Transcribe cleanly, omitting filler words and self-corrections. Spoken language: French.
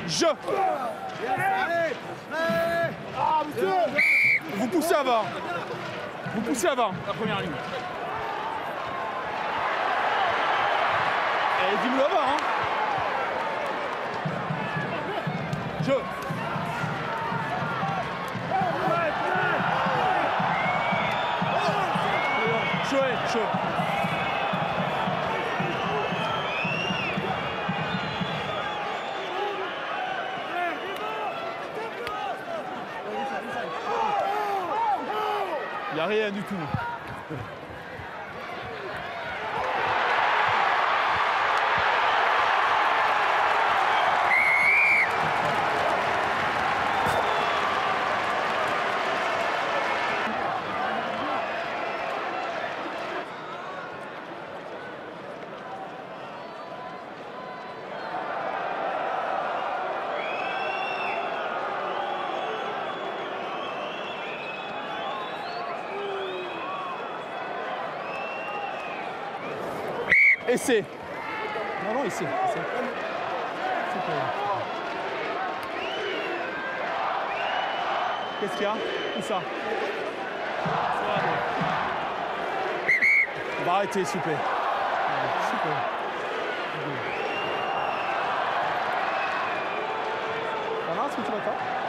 Je. Ah, monsieur. Vous poussez avant. Vous poussez avant, la première ligne. Et dis-nous avant, hein. Je. Je. Il n'y a rien du tout. Essai. Non, essai. Qu'est-ce qu'il y a? Où ça? On va arrêter, s'il vous plaît. Super. Voilà, est-ce que tu m'attends?